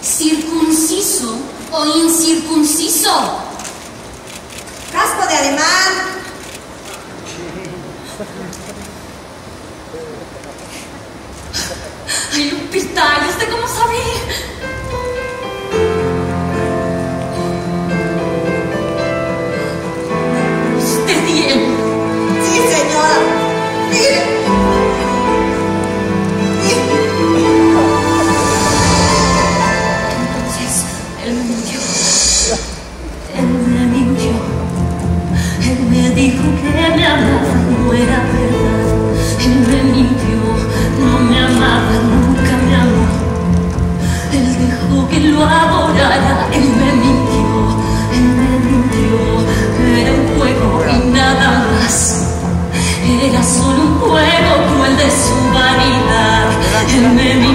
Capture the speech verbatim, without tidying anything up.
¿Circunciso o incircunciso? Casco de alemán. Ay, Lupita, ¿y usted cómo sabe? ¿Usted bien? Sí, señora. Mire. Entonces, él me mintió. Él me mintió. Él me dijo que me amaba, no era verdad. Él me mintió, no me amaba, nunca me amó. Él dijo que lo adorara, él me mintió, él me mintió. Era un juego y nada más. Era solo un juego cruel de su vanidad. Él me mintió.